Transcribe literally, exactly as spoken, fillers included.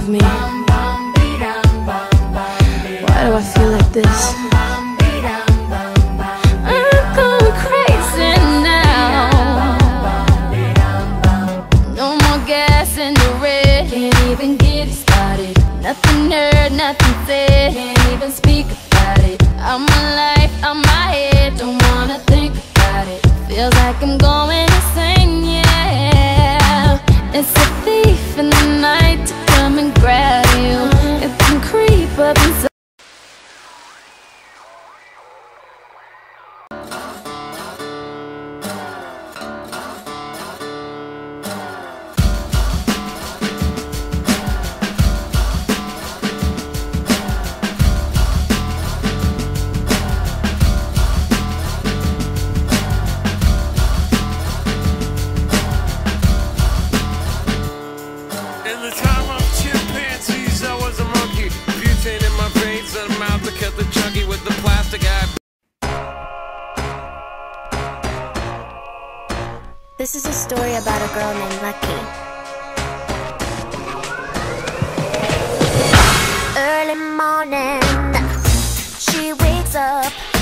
of me? Why do I feel like this? I'm going crazy now. No more gas in the red. Can't even get it started. Nothing heard, nothing said. Can't even speak about it. I'm alive, I'm my head. Don't wanna think about it. Feels like I'm going insane, yeah. It's a thief in the night to come and grab you. It can creep up inside. In the time of chimpanzees, I was a monkey. Butane in my veins and a mouth to cut the chunky with the plastic eye. This is a story about a girl named Lucky. Early morning, she wakes up